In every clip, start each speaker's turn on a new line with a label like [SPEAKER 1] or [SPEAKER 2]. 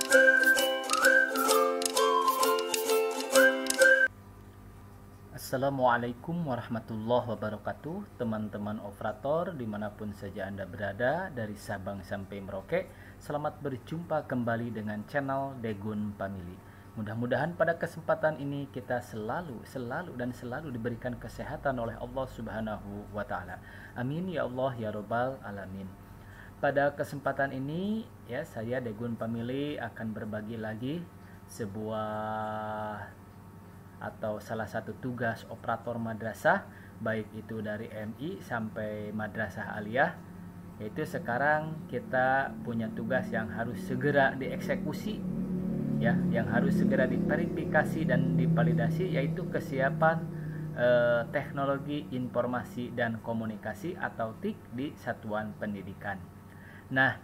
[SPEAKER 1] Assalamualaikum warahmatullahi wabarakatuh, teman-teman operator dimanapun saja Anda berada, dari Sabang sampai Merauke. Selamat berjumpa kembali dengan channel Degun Family. Mudah-mudahan pada kesempatan ini kita selalu diberikan kesehatan oleh Allah Subhanahu wa Ta'ala. Amin ya Allah ya Rabbal Alamin. Pada kesempatan ini ya, saya Degun Family akan berbagi lagi sebuah atau salah satu tugas operator madrasah, baik itu dari MI sampai madrasah aliyah. Yaitu sekarang kita punya tugas yang harus segera dieksekusi ya, yang harus segera diverifikasi dan divalidasi, yaitu kesiapan teknologi informasi dan komunikasi atau TIK di satuan pendidikan. Nah,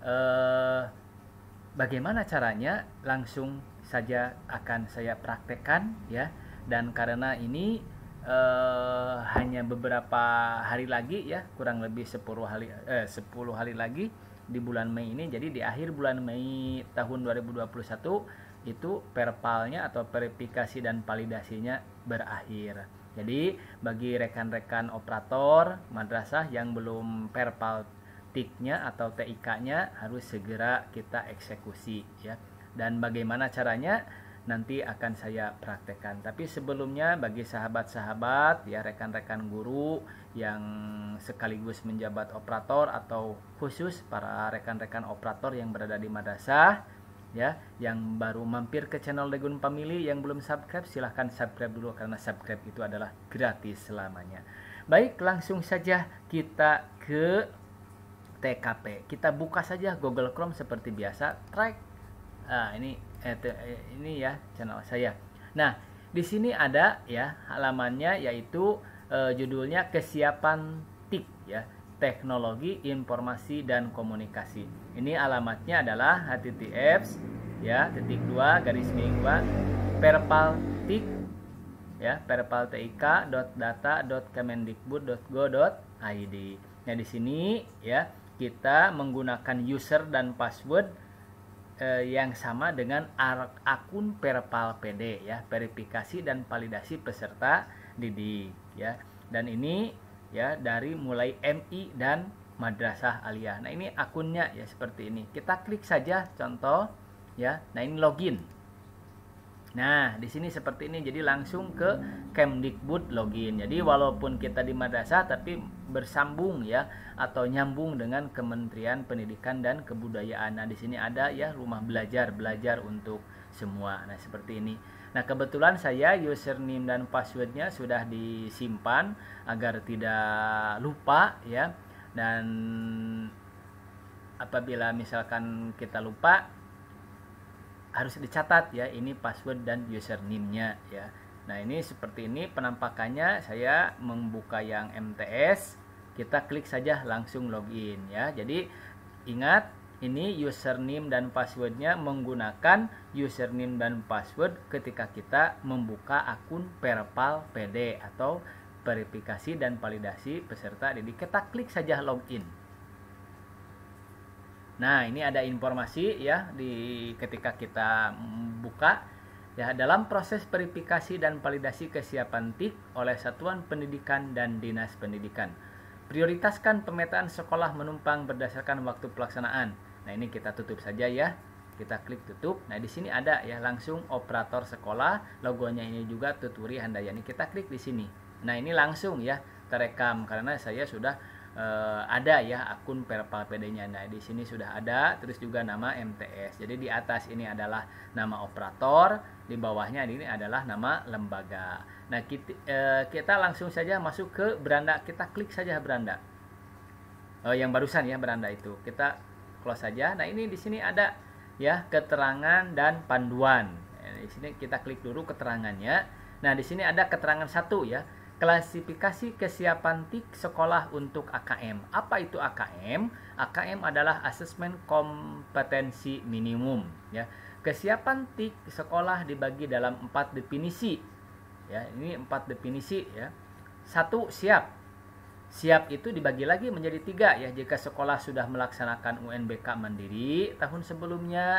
[SPEAKER 1] bagaimana caranya? Langsung saja akan saya praktekkan ya, dan karena ini hanya beberapa hari lagi ya, kurang lebih 10 hari lagi di bulan Mei ini. Jadi di akhir bulan Mei tahun 2021 itu perpalnya atau verifikasi dan validasinya berakhir. Jadi bagi rekan-rekan operator madrasah yang belum perpal TIK-nya atau TIK-nya harus segera kita eksekusi ya. Dan bagaimana caranya nanti akan saya praktekkan. Tapi sebelumnya bagi sahabat-sahabat ya, rekan-rekan guru yang sekaligus menjabat operator atau khusus para rekan-rekan operator yang berada di madrasah ya, yang baru mampir ke channel Degun Family, yang belum subscribe silahkan subscribe dulu, karena subscribe itu adalah gratis selamanya. Baik, langsung saja kita ke TKP. Kita buka saja Google Chrome seperti biasa. Ini ya channel saya. Nah, di sini ada ya halamannya, yaitu judulnya kesiapan TIK ya, teknologi informasi dan komunikasi. Ini alamatnya adalah https ya /2 perpal TIK ya, perpaltik.data.kemendikbud.go.id. Nah, di sini ya kita menggunakan user dan password yang sama dengan akun Perpal PD ya, verifikasi dan validasi peserta didik ya. Dan ini ya dari mulai MI dan madrasah aliyah. Nah, ini akunnya ya seperti ini. Kita klik saja contoh ya. Nah, ini login. Nah, di sini seperti ini. Jadi langsung ke Kemdikbud login. Jadi walaupun kita di madrasah tapi bersambung ya, atau nyambung dengan Kementerian Pendidikan dan Kebudayaan. Nah, di sini ada ya rumah belajar untuk semua. Nah, seperti ini. Nah, kebetulan saya username dan passwordnya sudah disimpan agar tidak lupa ya. Dan apabila misalkan kita lupa, harus dicatat ya, ini password dan username-nya ya. Nah, ini seperti ini penampakannya. Saya membuka yang MTS, kita klik saja langsung login ya. Jadi ingat, ini username dan passwordnya menggunakan username dan password ketika kita membuka akun Perpal PD atau verifikasi dan validasi peserta didik. Kita klik saja login. Nah, ini ada informasi ya ketika kita buka ya, dalam proses verifikasi dan validasi kesiapan TIK oleh Satuan Pendidikan dan Dinas Pendidikan. Prioritaskan pemetaan sekolah menumpang berdasarkan waktu pelaksanaan. Nah, ini kita tutup saja ya. Kita klik tutup. Nah, di sini ada ya langsung operator sekolah, logonya ini juga Tuturi Handayani. Kita klik di sini. Nah, ini langsung ya terekam karena saya sudah ada ya akun Perpal PD-nya. Nah, di sini sudah ada, terus juga nama MTS. Jadi di atas ini adalah nama operator, di bawahnya ini adalah nama lembaga. Nah, kita langsung saja masuk ke beranda. Kita klik saja beranda. Yang barusan ya beranda itu. Kita close saja. Nah, ini di sini ada ya keterangan dan panduan. Di sini kita klik dulu keterangannya. Nah, di sini ada keterangan 1 ya. Klasifikasi kesiapan TIK sekolah untuk AKM. Apa itu AKM? AKM adalah asesmen kompetensi minimum ya. Kesiapan TIK sekolah dibagi dalam 4 definisi. Ya, ini 4 definisi ya. 1, siap. Siap itu dibagi lagi menjadi 3 ya. Jika sekolah sudah melaksanakan UNBK mandiri tahun sebelumnya,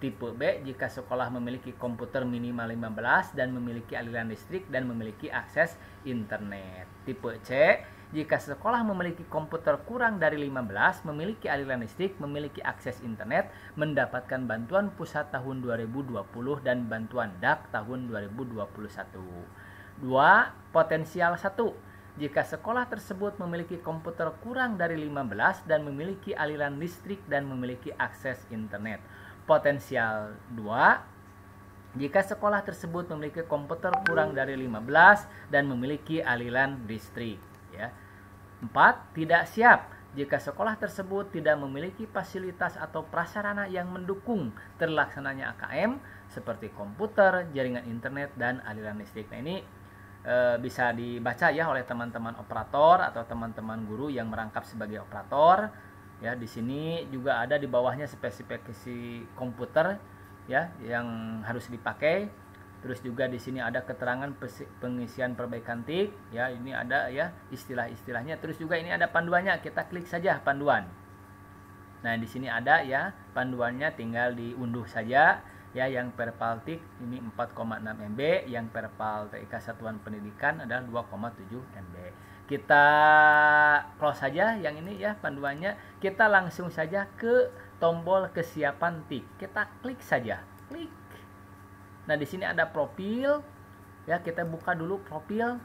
[SPEAKER 1] Tipe B, jika sekolah memiliki komputer minimal 15 dan memiliki aliran listrik dan memiliki akses internet. Tipe C, jika sekolah memiliki komputer kurang dari 15, memiliki aliran listrik, memiliki akses internet, mendapatkan bantuan pusat tahun 2020 dan bantuan DAP tahun 2021. 2. Potensial 1. Jika sekolah tersebut memiliki komputer kurang dari 15 dan memiliki aliran listrik dan memiliki akses internet. Potensial 2. Jika sekolah tersebut memiliki komputer kurang dari 15 dan memiliki aliran listrik. Ya. 4. Tidak siap. Jika sekolah tersebut tidak memiliki fasilitas atau prasarana yang mendukung terlaksananya AKM seperti komputer, jaringan internet, dan aliran listrik. Nah, ini bisa dibaca ya oleh teman-teman operator atau teman-teman guru yang merangkap sebagai operator. Ya, di sini juga ada di bawahnya spesifikasi komputer ya yang harus dipakai. Terus juga di sini ada keterangan pengisian perbaikan TIK ya, ini ada ya istilah-istilahnya. Terus juga ini ada panduannya, kita klik saja panduan. Nah, di sini ada ya panduannya, tinggal diunduh saja. Ya, yang perpal TIK ini 4,6 MB, yang perpal TIK Satuan Pendidikan adalah 2,7 MB. Kita close saja yang ini ya panduannya. Kita langsung saja ke tombol kesiapan TIK. Kita klik saja, klik. Nah, di sini ada profil. Ya, kita buka dulu profil.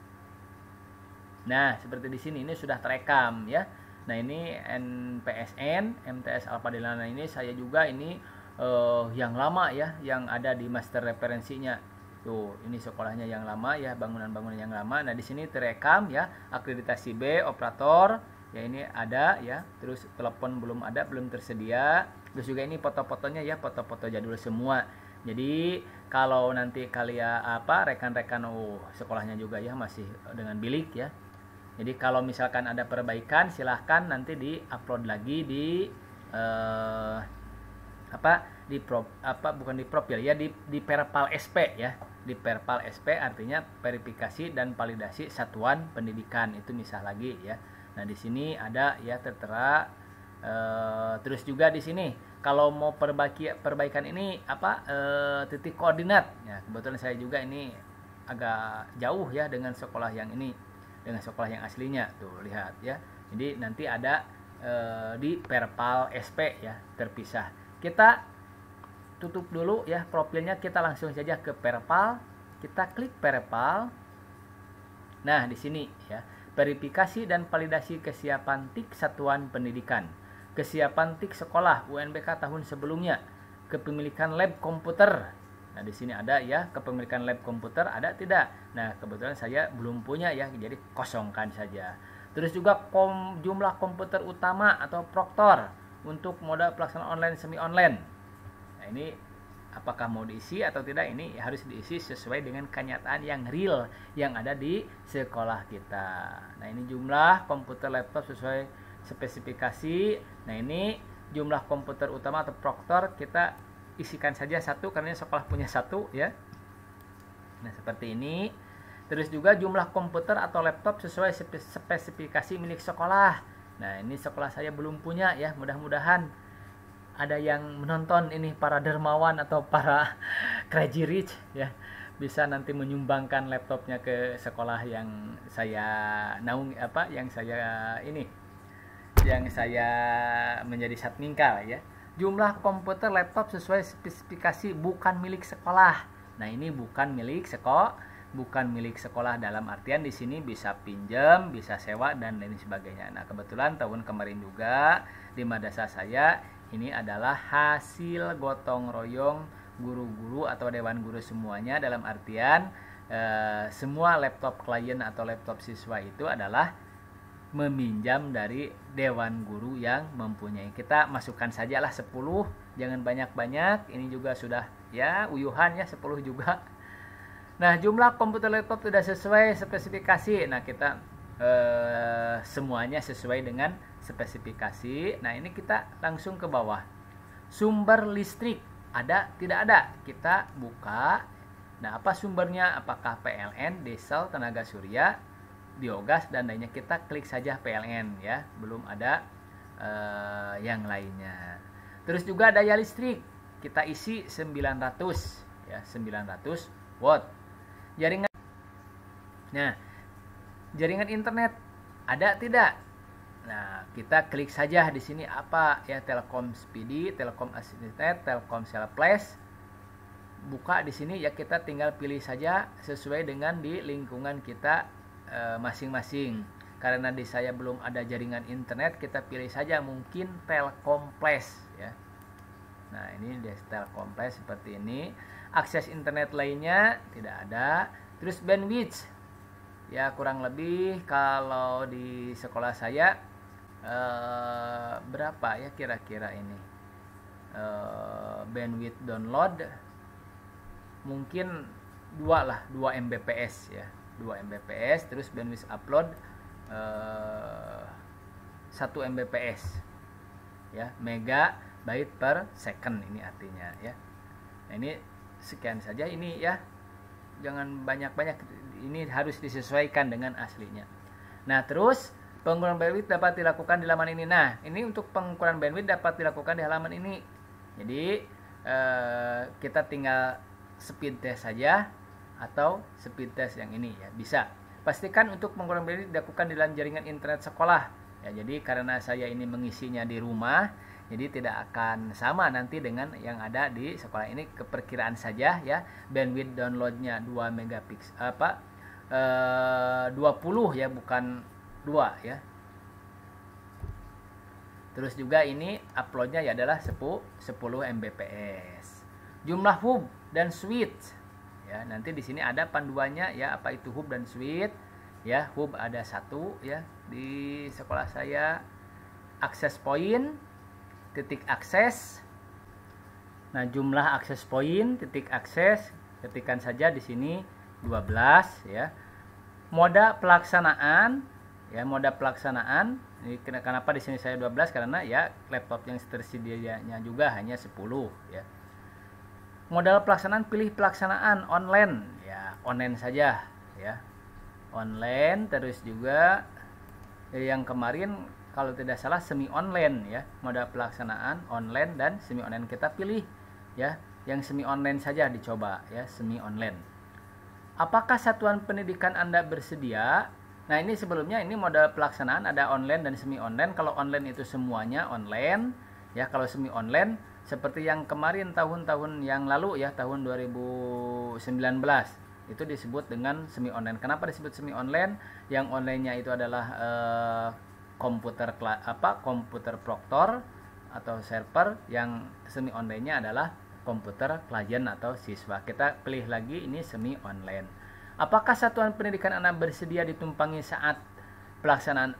[SPEAKER 1] Nah, seperti di sini ini sudah terekam ya. Nah, ini NPSN, MTS Alfa Delana ini saya juga ini yang lama ya, yang ada di master referensinya. Tuh, ini sekolahnya yang lama ya, bangunan-bangunan yang lama. Nah, di sini terekam ya, akreditasi B, operator. Ya, ini ada ya. Terus telepon belum ada, belum tersedia. Terus juga ini foto-fotonya ya, foto-foto jadul semua. Jadi, kalau nanti kalian rekan-rekan sekolahnya juga ya masih dengan bilik ya. Jadi, kalau misalkan ada perbaikan, silahkan nanti di-upload lagi di bukan di profil ya, di perpal SP ya, di perpal SP artinya verifikasi dan validasi satuan pendidikan, itu misal lagi ya. Nah, di sini ada ya tertera. Terus juga di sini kalau mau perbaikan ini titik koordinat ya, kebetulan saya juga ini agak jauh ya dengan sekolah yang ini, dengan sekolah yang aslinya. Tuh, lihat ya, jadi nanti ada di perpal SP ya, terpisah. Kita tutup dulu ya profilnya, kita langsung saja ke perpal, kita klik perpal. Nah, di sini ya, verifikasi dan validasi kesiapan TIK Satuan Pendidikan, kesiapan TIK sekolah UNBK tahun sebelumnya, kepemilikan lab komputer. Nah, di sini ada ya, kepemilikan lab komputer ada tidak? Nah, kebetulan saya belum punya ya, jadi kosongkan saja. Terus juga jumlah komputer utama atau proktor untuk moda pelaksanaan online semi online. Nah, ini apakah mau diisi atau tidak, ini harus diisi sesuai dengan kenyataan yang real yang ada di sekolah kita. Nah, ini jumlah komputer laptop sesuai spesifikasi. Nah, ini jumlah komputer utama atau proktor kita isikan saja satu karena sekolah punya satu ya. Nah, seperti ini. Terus juga jumlah komputer atau laptop sesuai spesifikasi milik sekolah. Nah, ini sekolah saya belum punya ya, mudah-mudahan ada yang menonton ini, para dermawan atau para crazy rich ya, bisa nanti menyumbangkan laptopnya ke sekolah yang saya naungi yang saya menjadi satmingkal ya. Jumlah komputer laptop sesuai spesifikasi bukan milik sekolah. Nah, ini bukan milik sekolah dalam artian di sini bisa pinjam, bisa sewa dan lain sebagainya. Nah, kebetulan tahun kemarin juga di madrasah saya ini adalah hasil gotong royong guru-guru atau dewan guru semuanya, dalam artian semua laptop klien atau laptop siswa itu adalah meminjam dari dewan guru yang mempunyai. Kita masukkan sajalah 10, jangan banyak-banyak. Ini juga sudah ya uyuhan ya, 10 juga. Nah, jumlah komputer laptop tidak sesuai spesifikasi. Nah, kita semuanya sesuai dengan spesifikasi. Nah, ini kita langsung ke bawah. Sumber listrik ada tidak ada? Kita buka. Nah, apa sumbernya? Apakah PLN, diesel, tenaga surya, biogas dan lainnya? Kita klik saja PLN ya. Belum ada yang lainnya. Terus juga daya listrik. kita isi 900 ya, 900 watt. Jaringan. Nah, jaringan internet ada tidak? Nah, kita klik saja di sini apa ya, Telkom Speedy, Telkom Assisted, Telkom Plus. Buka di sini ya, kita tinggal pilih saja sesuai dengan di lingkungan kita masing-masing. Karena di saya belum ada jaringan internet, kita pilih saja mungkin Telkom Plus ya. Nah, ini di Telkom Plus seperti ini. Akses internet lainnya tidak ada. Terus bandwidth ya, kurang lebih kalau di sekolah saya berapa ya kira-kira ini bandwidth download mungkin 2 Mbps ya, 2 Mbps. Terus bandwidth upload 1 Mbps ya, megabyte per second ini artinya ya. Nah, ini sekian saja ini ya, jangan banyak-banyak, ini harus disesuaikan dengan aslinya. Nah, terus pengukuran bandwidth dapat dilakukan di halaman ini. Nah, ini untuk pengukuran bandwidth dapat dilakukan di halaman ini. Jadi kita tinggal speed test saja atau speed test yang ini ya, bisa. Pastikan untuk pengukuran bandwidth dilakukan di dalam jaringan internet sekolah ya. Jadi karena saya ini mengisinya di rumah, jadi tidak akan sama nanti dengan yang ada di sekolah. Ini keperkiraan saja ya. Bandwidth downloadnya 2 megapiksel 20 ya, bukan 2 ya. Terus juga ini uploadnya ya adalah 10 Mbps. Jumlah hub dan switch ya, nanti di sini ada panduannya ya, apa itu hub dan switch ya. Hub ada 1 ya di sekolah saya. Akses point, titik akses. Nah, jumlah akses point, titik akses, ketikkan saja di sini 12 ya. Moda pelaksanaan ya, moda pelaksanaan. Ini kenapa di sini saya 12? Karena ya laptop yang tersedianya juga hanya 10 ya. Modal pelaksanaan, pilih pelaksanaan online ya, online saja ya. Online. Terus juga yang kemarin kalau tidak salah semi online ya, moda pelaksanaan online dan semi online, kita pilih ya yang semi online saja dicoba ya, semi online. Apakah satuan pendidikan Anda bersedia? Nah, ini sebelumnya ini moda pelaksanaan ada online dan semi online. Kalau online itu semuanya online ya. Kalau semi online seperti yang kemarin tahun-tahun yang lalu ya, tahun 2019 itu disebut dengan semi online. Kenapa disebut semi online? Yang onlinenya itu adalah komputer proktor atau server. Yang semi online-nya adalah komputer klien atau siswa. Kita pilih lagi ini semi online. Apakah satuan pendidikan Anda bersedia ditumpangi saat pelaksanaan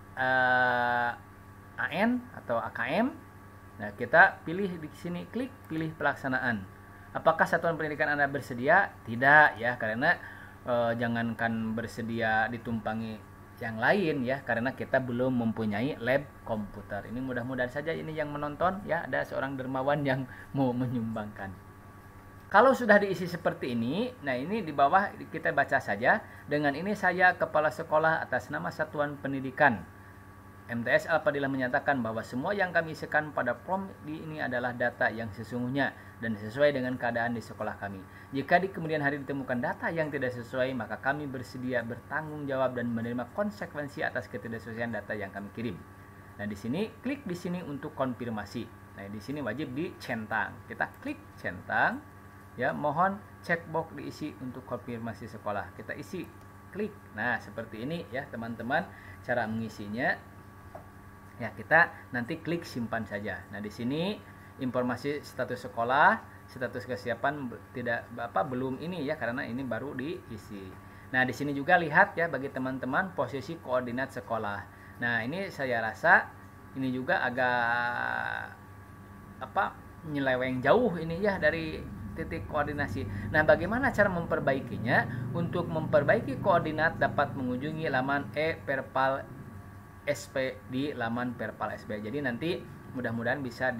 [SPEAKER 1] AN atau AKM? Nah, kita pilih di sini, klik pilih pelaksanaan. Apakah satuan pendidikan Anda bersedia? Tidak ya, karena jangankan bersedia ditumpangi yang lain ya, karena kita belum mempunyai lab komputer. Ini mudah-mudahan saja ini yang menonton ya, ada seorang dermawan yang mau menyumbangkan. Kalau sudah diisi seperti ini, nah ini di bawah kita baca saja. Dengan ini saya kepala sekolah atas nama satuan pendidikan MTS Al-Fadilah menyatakan bahwa semua yang kami isikan pada form di ini adalah data yang sesungguhnya dan sesuai dengan keadaan di sekolah kami. Jika di kemudian hari ditemukan data yang tidak sesuai, maka kami bersedia bertanggung jawab dan menerima konsekuensi atas ketidaksesuaian data yang kami kirim. Nah, di sini klik di sini untuk konfirmasi. Nah, di sini wajib dicentang. Kita klik centang. Ya, mohon checkbox diisi untuk konfirmasi sekolah. Kita isi, klik. Nah, seperti ini ya, teman-teman, cara mengisinya. Ya, kita nanti klik simpan saja. Nah, di sini informasi status sekolah, status kesiapan belum ini ya, karena ini baru diisi. Nah, di sini juga lihat ya bagi teman-teman posisi koordinat sekolah. Nah, ini saya rasa ini juga agak nyeleweng jauh ini ya dari titik koordinasi. Nah, bagaimana cara memperbaikinya? Untuk memperbaiki koordinat dapat mengunjungi laman e-perpal SP di laman Perpal SP. Jadi nanti mudah-mudahan bisa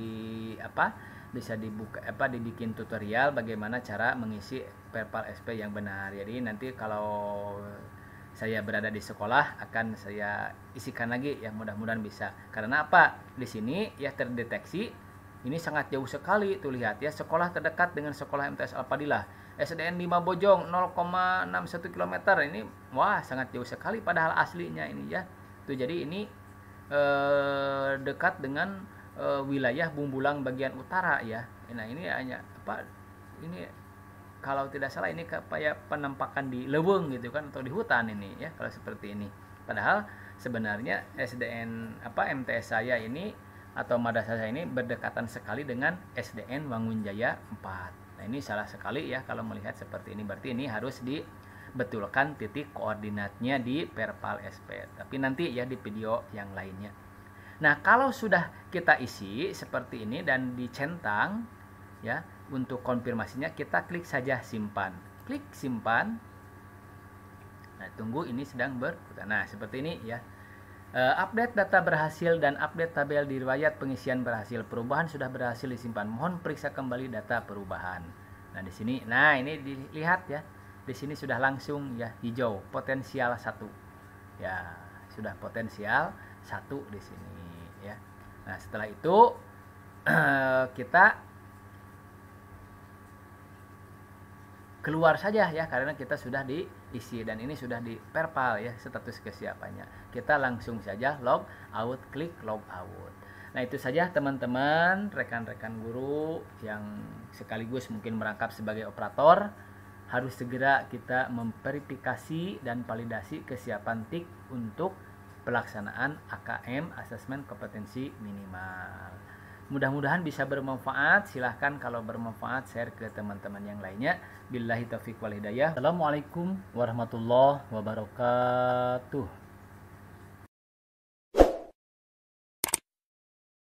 [SPEAKER 1] dibikin tutorial bagaimana cara mengisi Perpal SP yang benar. Jadi nanti kalau saya berada di sekolah akan saya isikan lagi ya, mudah-mudahan bisa. Karena apa? Di sini ya terdeteksi Ini sangat jauh sekali tuh, lihat ya, sekolah terdekat dengan sekolah MTS Al-Fadilah SDN 5 Bojong 0,61 km. Ini wah sangat jauh sekali padahal aslinya ini ya. Tuh jadi ini dekat dengan wilayah Bumbulang bagian utara ya. Nah, ini hanya apa? Ini kalau tidak salah ini kayak penampakan di leweng gitu kan, atau di hutan ini ya kalau seperti ini. Padahal sebenarnya SDN MTS saya ini atau madrasah saya ini berdekatan sekali dengan SDN Wangunjaya 4. Nah, ini salah sekali ya kalau melihat seperti ini. Berarti ini harus dibetulkan titik koordinatnya di Perpal SP. Tapi nanti ya di video yang lainnya. Nah, kalau sudah kita isi seperti ini dan dicentang ya, untuk konfirmasinya kita klik saja simpan. Klik simpan. Nah, tunggu ini sedang berputar. Nah, seperti ini ya. Update data berhasil dan update tabel di riwayat pengisian berhasil. Perubahan sudah berhasil disimpan. Mohon periksa kembali data perubahan. Nah, di sini, nah ini dilihat ya. Di sini sudah langsung ya hijau, potensial 1. Ya, sudah potensial 1 di sini ya. Nah, setelah itu kita keluar saja ya, karena kita sudah diisi dan ini sudah di Perpal ya status kesiapannya. Kita langsung saja log out, klik log out. Nah, itu saja teman-teman, rekan-rekan guru yang sekaligus mungkin merangkap sebagai operator, harus segera kita memverifikasi dan validasi kesiapan TIK untuk pelaksanaan AKM, asesmen kompetensi minimal. Mudah-mudahan bisa bermanfaat. Silahkan kalau bermanfaat share ke teman-teman yang lainnya. Billahi taufiq wal hidayah. Assalamualaikum warahmatullahi wabarakatuh.